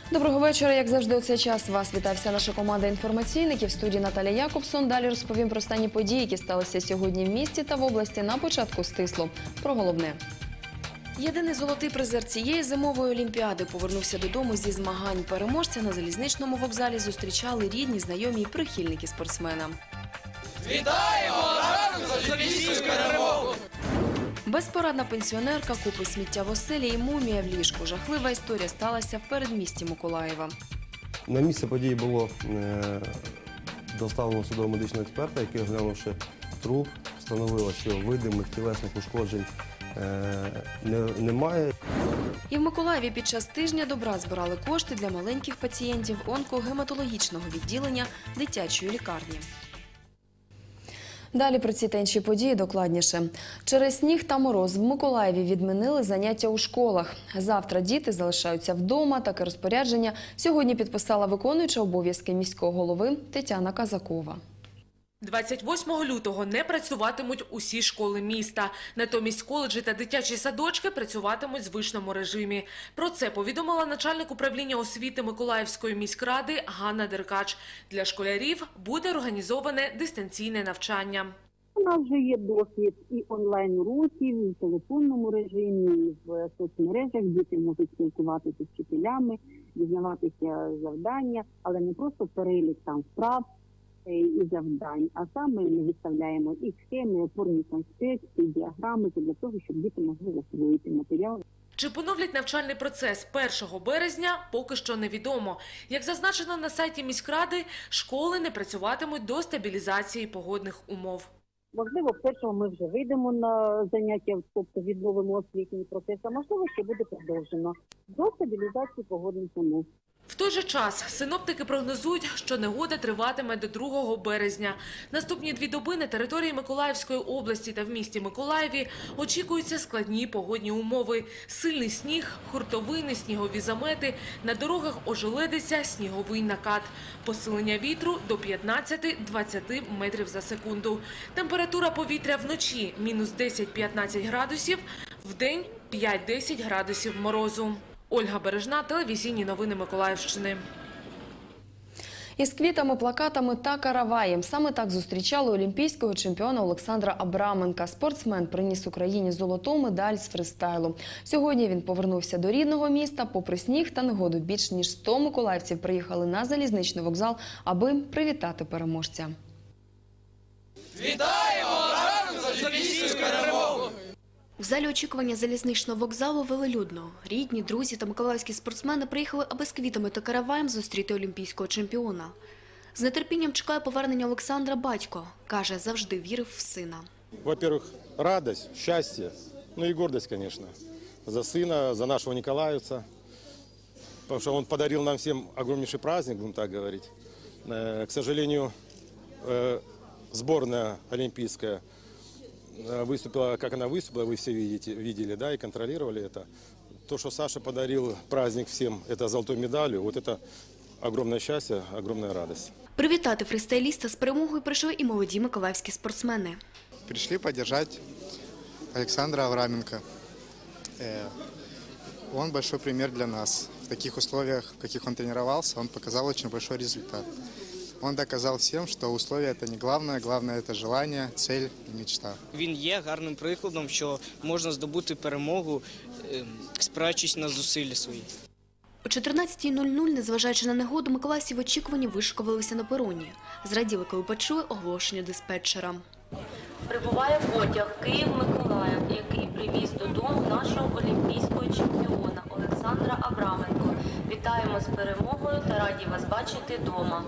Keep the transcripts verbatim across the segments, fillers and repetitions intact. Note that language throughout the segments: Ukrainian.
Доброго вечора. Як завжди у цей час вас вітає вся наша команда інформаційників. В студії Наталя Якобсон. Далі розповім про останні події, які сталися сьогодні в місті та в області. На початку стисло. Про головне. Єдиний золотий призер цієї зимової олімпіади повернувся додому зі змагань. Переможця на залізничному вокзалі зустрічали рідні, знайомі і прихильники спортсмена. Вітаємо! Разом за олімпійську перемогу! Безпорадна пенсіонерка, купи сміття в оселі і мумія в ліжку. Жахлива історія сталася в передмісті Миколаєва. На місце події було е, доставлено судово-медичного експерта, який, оглянувши труп, встановило, що видимих тілесних ушкоджень е, не, немає. І в Миколаєві під час тижня добра збирали кошти для маленьких пацієнтів онкогематологічного відділення дитячої лікарні. Далі про ці та інші події докладніше. Через сніг та мороз в Миколаєві відмінили заняття у школах. Завтра діти залишаються вдома. Таке розпорядження сьогодні підписала виконуюча обов'язки міського голови Тетяна Казакова. двадцять восьмого лютого не працюватимуть усі школи міста. Натомість коледжі та дитячі садочки працюватимуть в звичному режимі. Про це повідомила начальник управління освіти Миколаївської міськради Ганна Деркач. Для школярів буде організоване дистанційне навчання. У нас вже є досвід і онлайн-уроків, і в телефонному режимі, і в соцмережах. Діти можуть спілкуватися з вчителями, дізнаватися завдання, але не просто перелік там вправ і завдань, а саме ми виставляємо і схеми, опорні конспекти, діаграми для того, щоб діти могли засвоїти матеріал. Чи поновлять навчальний процес першого березня, поки що невідомо. Як зазначено на сайті міськради, школи не працюватимуть до стабілізації погодних умов. Можливо, першого ми вже вийдемо на заняття, тобто відновимо освітній процес, а можливо, ще буде продовжено до стабілізації погодних умов. В той же час синоптики прогнозують, що негода триватиме до другого березня. Наступні дві доби на території Миколаївської області та в місті Миколаєві очікуються складні погодні умови. Сильний сніг, хуртовини, снігові замети, на дорогах ожеледиця, сніговий накат. Посилення вітру до п'ятнадцяти - двадцяти метрів за секунду. Температура повітря вночі – мінус десять - п'ятнадцять градусів, вдень – п'ять - десять градусів морозу. Ольга Бережна, телевізійні новини Миколаївщини. Із квітами, плакатами та караваєм. Саме так зустрічали олімпійського чемпіона Олександра Абраменка. Спортсмен приніс Україні золоту медаль з фристайлу. Сьогодні він повернувся до рідного міста. Попри сніг та негоду, більш ніж сто миколаївців приїхали на залізничний вокзал, аби привітати переможця. Вітаємо! Разом за олімпійську перемогу! В залі очікування залізничного вокзалу велелюдно. Рідні, друзі та миколаївські спортсмени приїхали, аби з квітами та караваєм зустріти олімпійського чемпіона. З нетерпінням чекає повернення Олександра батько. Каже, завжди вірив в сина. Во-первых, радость, счастье, ну и гордость, конечно, за сына, за нашего николаевца. Потому что он подарил нам всем огромнейший праздник, будем так говорить. К сожалению, сборная олимпийская выступила, как она выступила, вы все видите, видели, да, и контролировали это. То, что Саша подарил праздник всем, это золотой медалью, вот это огромное счастье, огромная радость. Привітати фристайліста з перемогою прийшли і молоді миколаївські спортсмени. Пришли поддержать Александра Авраменко. Он большой пример для нас. В таких условиях, в каких он тренировался, он показал очень большой результат. Он доказал всем, що условия – це не головне, головне – це желання, ціль і мечта. Він є гарним прикладом, що можна здобути перемогу, спираючись на зусилля свої. О чотирнадцятій нуль нуль, незважаючи на негоду, миколаївці в очікуванні вишикувалися на пероні. Зраділи, коли почули оголошення диспетчера. Прибуває потяг Київ-Миколаїв, який привіз додому нашого олімпійського чемпіона Олександра Абраменко. Вітаємо з перемогою та раді вас бачити вдома.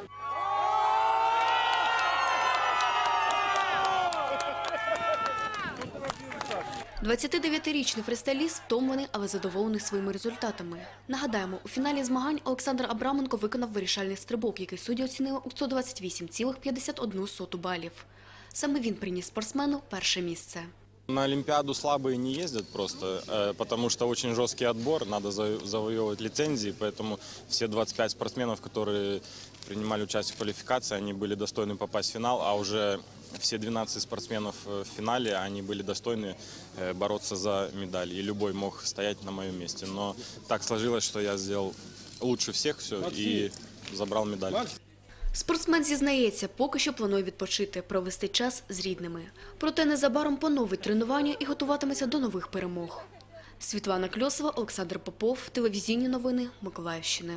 двадцятидев'ятирічний фристайліст втомлений, але задоволений своїми результатами. Нагадаємо, у фіналі змагань Олександр Абраменко виконав вирішальний стрибок, який судді оцінили у сто двадцять вісім цілих п'ятдесят одну соту балів. Саме він приніс спортсмену перше місце. На Олимпиаду слабые не ездят просто, потому что очень жесткий отбор, надо завоевывать лицензии, поэтому все двадцать пять спортсменов, которые принимали участие в квалификации, они были достойны попасть в финал, а уже все двенадцать спортсменов в финале, они были достойны бороться за медаль, и любой мог стоять на моем месте. Но так сложилось, что я сделал лучше всех все и забрал медаль. Спортсмен зізнається, поки що планує відпочити, провести час з рідними. Проте незабаром поновить тренування і готуватиметься до нових перемог. Світлана Кльосова, Олександр Попов, телевізійні новини Миколаївщини.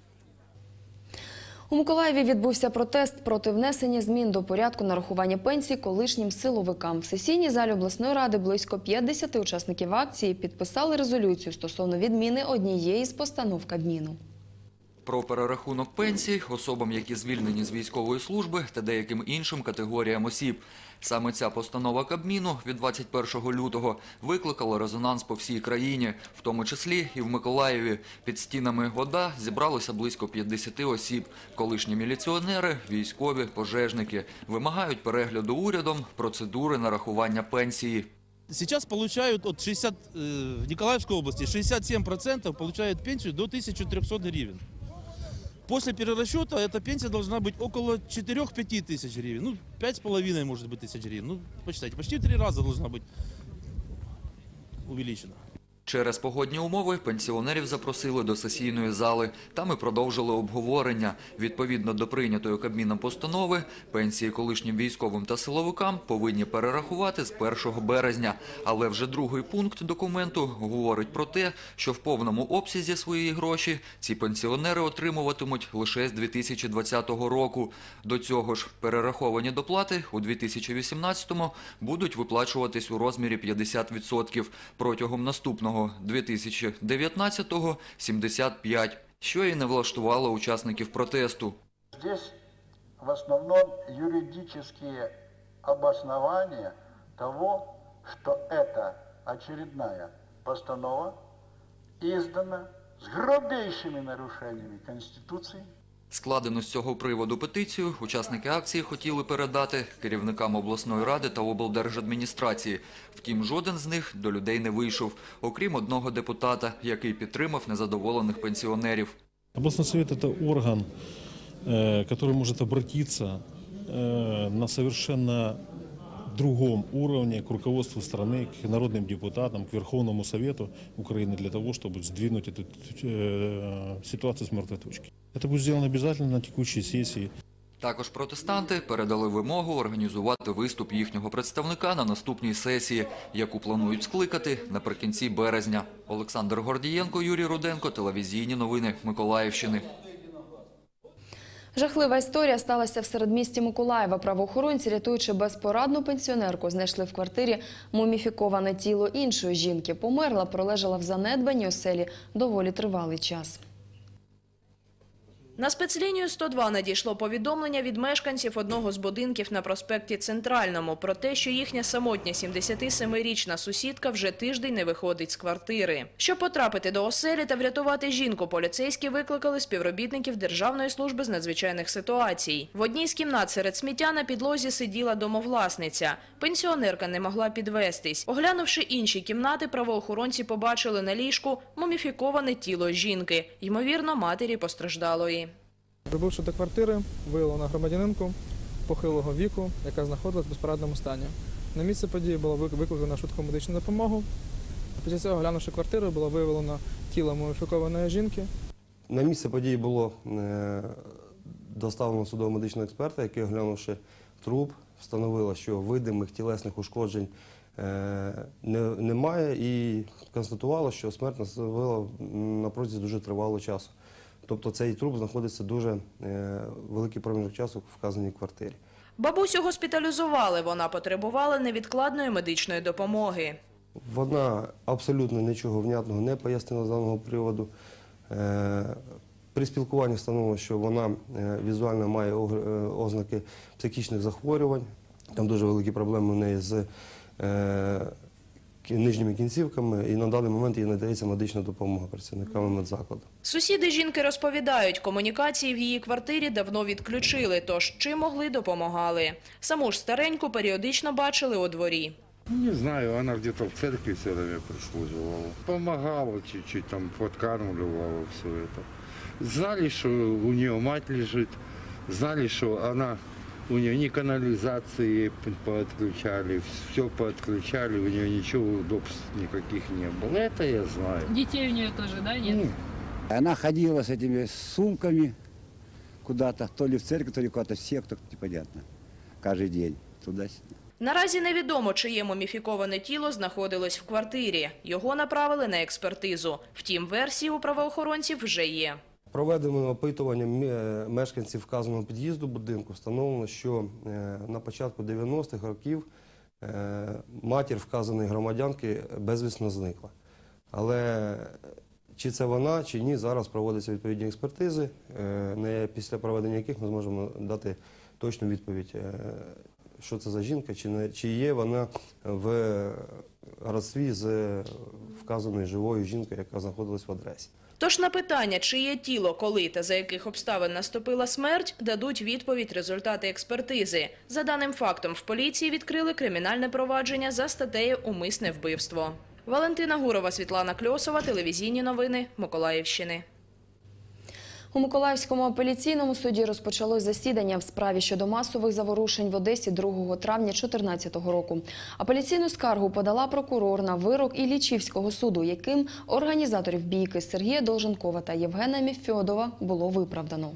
У Миколаєві відбувся протест проти внесення змін до порядку нарахування пенсій колишнім силовикам. В сесійній залі обласної ради близько п'ятдесяти учасників акції підписали резолюцію стосовно відміни однієї з постанов Кабміну. Про перерахунок пенсій особам, які звільнені з військової служби та деяким іншим категоріям осіб. Саме ця постанова Кабміну від двадцять першого лютого викликала резонанс по всій країні, в тому числі і в Миколаєві. Під стінами ОДА зібралося близько п'ятдесяти осіб. Колишні міліціонери, військові, пожежники вимагають перегляду урядом процедури нарахування пенсії. Сейчас получают от шестидесяти, в Николаевской области шестьдесят семь процентов получают пенсию до тысячи трёхсот гривен. После перерасчета эта пенсия должна быть около четырёх-пяти тысяч гривен. Ну, пять с половиной может быть тысяч гривен. Ну, посчитайте, почти в три раза должна быть увеличена. Через погодні умови пенсіонерів запросили до сесійної зали. Там і продовжили обговорення. Відповідно до прийнятої Кабміном постанови, пенсії колишнім військовим та силовикам повинні перерахувати з першого березня. Але вже другий пункт документу говорить про те, що в повному обсязі свої гроші ці пенсіонери отримуватимуть лише з дві тисячі двадцятого року. До цього ж перераховані доплати у дві тисячі вісімнадцятому будуть виплачуватись у розмірі п'ятдесят відсотків. Протягом наступного дві тисячі дев'ятнадцятого – сімдесят п'ять відсотків, що і не влаштувало учасників протесту. Здесь в основном юридические обоснования того, что это очередная постанова издана с грубейшими нарушениями Конституции. Складену з цього приводу петицію учасники акції хотіли передати керівникам обласної ради та облдержадміністрації. Втім, жоден з них до людей не вийшов, окрім одного депутата, який підтримав незадоволених пенсіонерів. Областный совет – это орган, который может обратиться на совершенно другом уровне к руководству страны, к народным депутатам, к Верховному Совету Украины для того, чтобы сдвинуть эту ситуацию с мертвой точки. Это будет сделано обязательно на текущей сессии. Також протестанти передали вимогу організувати виступ їхнього представника на наступній сесії, яку планують скликати наприкінці березня. Олександр Гордієнко, Юрій Руденко, телевізійні новини Миколаївщини. Жахлива історія сталася в середмісті Миколаєва. Правоохоронці, рятуючи безпорадну пенсіонерку, знайшли в квартирі муміфіковане тіло іншої жінки. Померла, пролежала в занедбаній оселі доволі тривалий час. На спецлінію сто два надійшло повідомлення від мешканців одного з будинків на проспекті Центральному про те, що їхня самотня сімдесятисемирічна сусідка вже тиждень не виходить з квартири. Щоб потрапити до оселі та врятувати жінку, поліцейські викликали співробітників Державної служби з надзвичайних ситуацій. В одній з кімнат серед сміття на підлозі сиділа домовласниця. Пенсіонерка не могла підвестись. Оглянувши інші кімнати, правоохоронці побачили на ліжку муміфіковане тіло жінки, ймовірно, матері постраждалої. Прибувши до квартири, виявлено громадянинку похилого віку, яка знаходилась в безпорадному стані. На місце події було викликано швидку медичну допомогу. Після цього, оглянувши квартиру, було виявлено тіло муміфікованої жінки. На місце події було доставлено судово-медичного експерта, який, оглянувши труп, встановило, що видимих тілесних ушкоджень немає, і констатувало, що смерть наступила на протязі дуже тривалого часу. Тобто цей труп знаходиться дуже великий проміжок часу в вказаній квартирі. Бабусю госпіталізували, вона потребувала невідкладної медичної допомоги. Вона абсолютно нічого внятного не пояснила з даного приводу. При спілкуванні встановлено, що вона візуально має ознаки психічних захворювань. Там дуже великі проблеми у неї з нижніми кінцівками, і на даний момент їй надається медична допомога працівниками медзакладу. Сусіди жінки розповідають, комунікації в її квартирі давно відключили, тож чим могли, допомагали. Саму ж стареньку періодично бачили у дворі. Не знаю, она где-то в церкви все время прислуживала. Помогала чуть-чуть, там подкармливала все это. Знали, что у нее мать лежит, знали, что она... У нее ни канализации подключали, все подключали, у нее ничего удобств никаких не было. Это я знаю. Детей у нее тоже, да, нет? Она ходила с этими сумками куда-то, то ли в церковь, то ли куда-то в секту, непонятно, каждый день, туда-сюда. Наразі невідомо, чиє муміфіковане тіло знаходилось в квартирі. Його направили на експертизу. Втім, версії у правоохоронців вже є. Проведено опитування мешканців вказаного під'їзду будинку. Встановлено, що на початку дев'яностих років матір вказаної громадянки безвісно зникла. Але чи це вона, чи ні, зараз проводяться відповідні експертизи, після проведення яких ми зможемо дати точну відповідь, що це за жінка, чи є вона в родстві з вказаною живою жінкою, яка знаходилась в адресі. Тож на питання, чиє тіло, коли та за яких обставин наступила смерть, дадуть відповідь результати експертизи. За даним фактом, в поліції відкрили кримінальне провадження за статтею «Умисне вбивство». Валентина Гурова, Світлана Кльосова, телевізійні новини Миколаївщини. У Миколаївському апеляційному суді розпочалось засідання в справі щодо масових заворушень в Одесі другого травня дві тисячі чотирнадцятого року. Апеляційну скаргу подала прокурор на вирок Іллічівського суду, яким організаторів бійки Сергія Долженкова та Євгена Мефьодова було виправдано.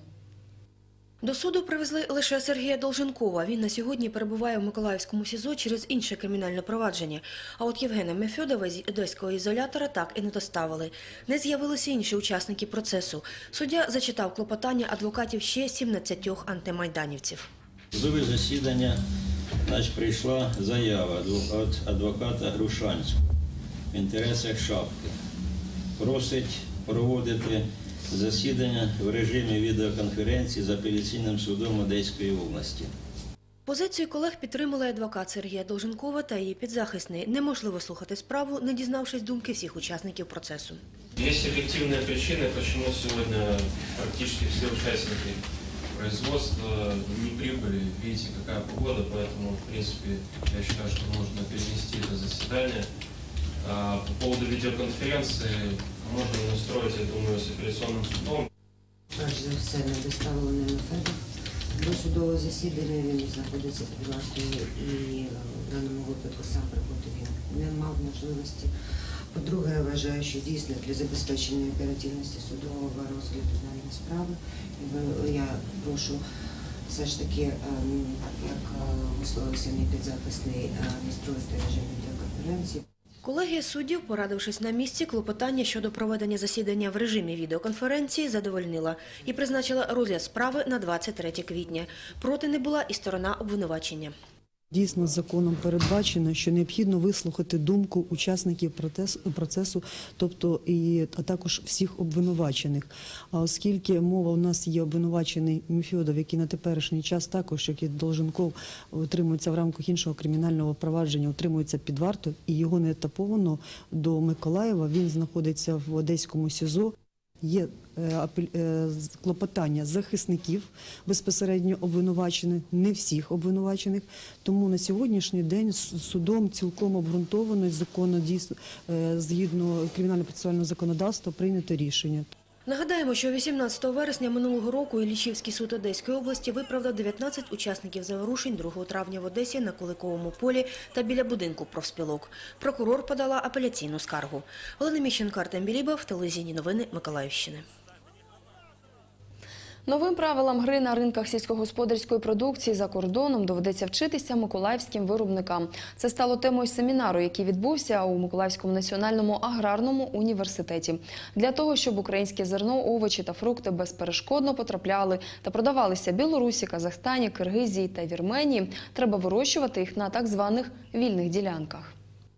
До суду привезли лише Сергія Долженкова. Він на сьогодні перебуває в Миколаївському СІЗО через інше кримінальне провадження. А от Євгена Мефьодова з одеського ізолятора так і не доставили. Не з'явилися інші учасники процесу. Суддя зачитав клопотання адвокатів ще сімнадцятьох антимайданівців. Судове засідання, значить, прийшла заява від адвоката Грушанського в інтересах Шапки. Просить проводити засідання в режимі відеоконференції з апеляційним судом Одеської області. Позицію колег підтримали адвокат Сергія Долженкова та її підзахисний. Неможливо слухати справу, не дізнавшись думки всіх учасників процесу. Є об'єктивні причини, чому сьогодні практично всі учасники производства не прибыли. Видите, яка погода, поэтому, в принципе, я считаю, что можно перенести это заседание. По поводу видеоконференции можна настроїти, я думаю, з апеляційним судом. Перш за все, не доставлений Мефедов. До судового засідання він знаходиться під вартою і в даному випадку сам приходити він не мав можливості. По-друге, я вважаю, що дійсно для забезпечення оперативності судового розгляду даної справи я прошу все ж таки, як висловився мій підзахисний, настроїти режим відеоконференції. Колегія суддів, порадившись на місці, клопотання щодо проведення засідання в режимі відеоконференції задовольнила і призначила розгляд справи на двадцять третє квітня. Проти не була і сторона обвинувачення. Дійсно, законом передбачено, що необхідно вислухати думку учасників процесу, тобто і, а також всіх обвинувачених. А оскільки мова у нас є обвинувачений Мефьодов, який на теперішній час також, як і Долженков, утримується в рамках іншого кримінального провадження, утримується під вартою, і його не етаповано до Миколаєва, він знаходиться в Одеському СІЗО. Є клопотання захисників безпосередньо обвинувачених, не всіх обвинувачених. Тому на сьогоднішній день судом цілком обґрунтовано і законно, дійсно, згідно кримінально-процесуального законодавства прийнято рішення. Нагадаємо, що вісімнадцятого вересня минулого року Іллічівський суд Одеської області виправдав дев'ятнадцять учасників заворушень другого травня в Одесі на Куликовому полі та біля будинку профспілок. Прокурор подала апеляційну скаргу. Олена Міщенко, Артем Білібов, телевізійні новини Миколаївщини. Новим правилам гри на ринках сільськогосподарської продукції за кордоном доведеться вчитися миколаївським виробникам. Це стало темою семінару, який відбувся у Миколаївському національному аграрному університеті. Для того, щоб українське зерно, овочі та фрукти безперешкодно потрапляли та продавалися Білорусі, Казахстані, Киргизії та Вірменії, треба вирощувати їх на так званих вільних ділянках.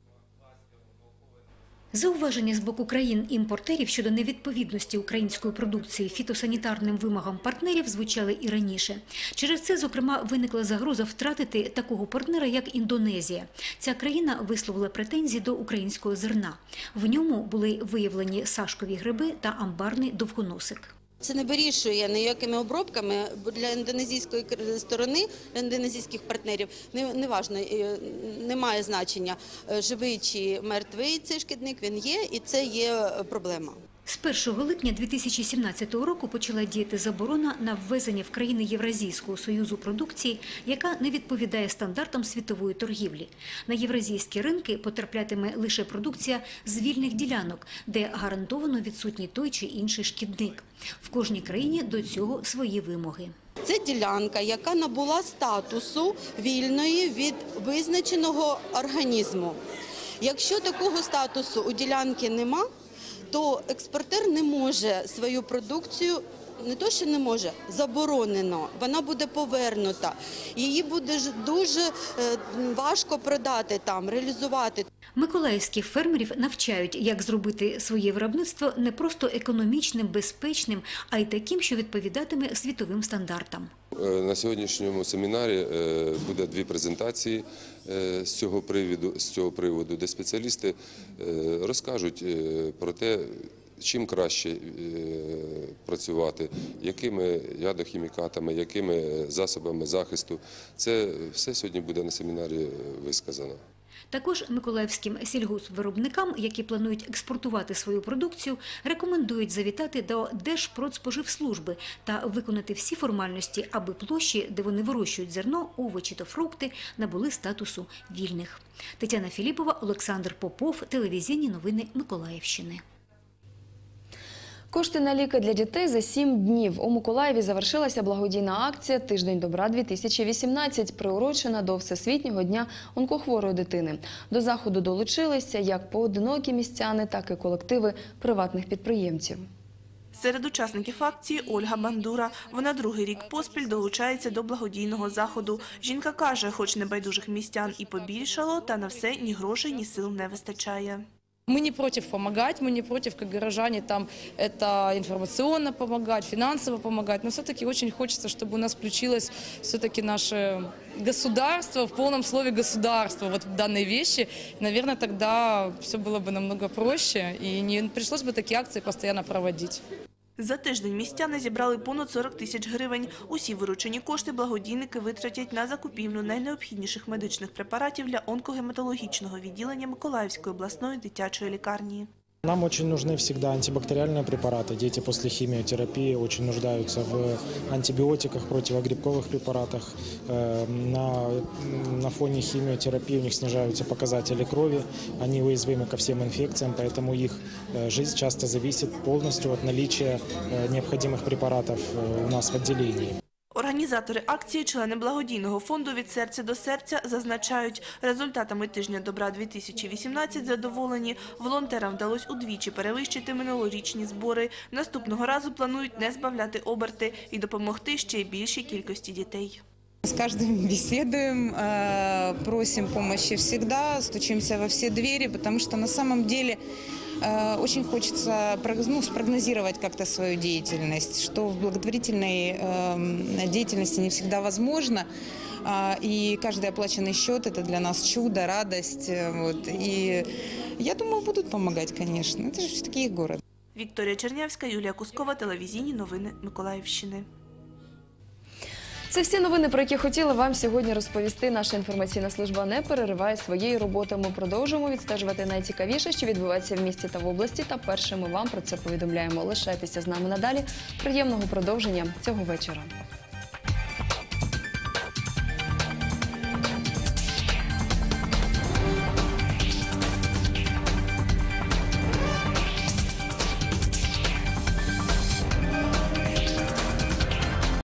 Зауваження з боку країн-імпортерів щодо невідповідності української продукції фітосанітарним вимогам партнерів звучали і раніше. Через це, зокрема, виникла загроза втратити такого партнера, як Індонезія. Ця країна висловила претензії до українського зерна. В ньому були виявлені сашкові гриби та амбарний довгоносик. Це не вирішує ніякими обробками, бо для індонезійської сторони, для індонезійських партнерів, неважно, немає значення, живий чи мертвий цей шкідник, він є, і це є проблема. З першого липня дві тисячі сімнадцятого року почала діяти заборона на ввезення в країни Євразійського союзу продукції, яка не відповідає стандартам світової торгівлі. На євразійські ринки потраплятиме лише продукція з вільних ділянок, де гарантовано відсутній той чи інший шкідник. В кожній країні до цього свої вимоги. Це ділянка, яка набула статусу вільної від визначеного організму. Якщо такого статусу у ділянки нема, то експортер не може свою продукцію, не то що не може, заборонено, вона буде повернута. Її буде дуже важко продати там, реалізувати. Миколаївських фермерів навчають, як зробити своє виробництво не просто економічним, безпечним, а й таким, що відповідатиме світовим стандартам. На сьогоднішньому семінарі буде дві презентації з цього приводу, з цього приводу, де спеціалісти розкажуть про те, чим краще працювати, якими ядохімікатами, якими засобами захисту. Це все сьогодні буде на семінарі висказано. Також миколаївським сільгоспвиробникам, які планують експортувати свою продукцію, рекомендують завітати до Держпродспоживслужби та виконати всі формальності, аби площі, де вони вирощують зерно, овочі та фрукти, набули статусу вільних. Тетяна Філіпова, Олександр Попов, телевізійні новини Миколаївщини. Кошти на ліки для дітей за сім днів. У Миколаєві завершилася благодійна акція «Тиждень добра-дві тисячі вісімнадцять», приурочена до Всесвітнього дня онкохворої дитини. До заходу долучилися як поодинокі містяни, так і колективи приватних підприємців. Серед учасників акції Ольга Бандура. Вона другий рік поспіль долучається до благодійного заходу. Жінка каже, хоч небайдужих містян і побільшало, та на все ні грошей, ні сил не вистачає. Мы не против помогать, мы не против, как горожане, там, это информационно помогать, финансово помогать, но все-таки очень хочется, чтобы у нас включилось все-таки наше государство, в полном слове государство, вот в данной вещи. Наверное, тогда все было бы намного проще и не пришлось бы такие акции постоянно проводить. За тиждень містяни зібрали понад сорок тисяч гривень. Усі виручені кошти благодійники витратять на закупівлю найнеобхідніших медичних препаратів для онкогематологічного відділення Миколаївської обласної дитячої лікарні. Нам очень нужны всегда антибактериальные препараты. Дети после химиотерапии очень нуждаются в антибиотиках, противогрибковых препаратах. На, на фоне химиотерапии у них снижаются показатели крови, они уязвимы ко всем инфекциям, поэтому их жизнь часто зависит полностью от наличия необходимых препаратов у нас в отделении. Організатори акції, члени благодійного фонду «Від серця до серця» зазначають, результатами тижня добра-дві тисячі вісімнадцять задоволені. Волонтерам вдалося удвічі перевищити минулорічні збори. Наступного разу планують не збавляти оберти і допомогти ще й більшій кількості дітей. С каждым беседуем, просим помощи всегда, стучимся во все двери, потому что на самом деле очень хочется ну, спрогнозировать как-то свою деятельность, что в благотворительной деятельности не всегда возможно. И каждый оплаченный счет – это для нас чудо, радость. Вот. И я думаю, будут помогать, конечно. Это же все-таки их город. Вікторія Чернявська, Юлія Кускова, телевізійні новини Миколаївщини. Це всі новини, про які хотіли вам сьогодні розповісти. Наша інформаційна служба не перериває своєї роботи. Ми продовжуємо відстежувати найцікавіше, що відбувається в місті та в області. Та першими вам про це повідомляємо. Лишайтеся з нами надалі. Приємного продовження цього вечора.